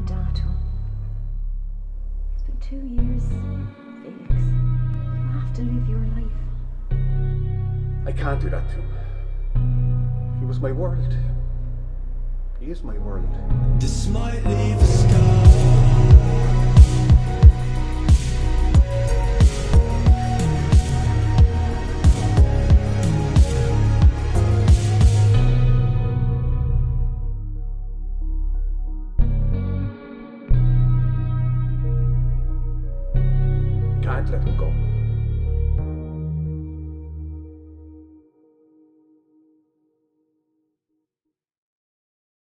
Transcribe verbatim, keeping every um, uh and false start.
married dad to him. It's been two years, Felix. You have to live your life. I can't do that to him. He was my world. He is my world. This might leave a scar. Can't let him go.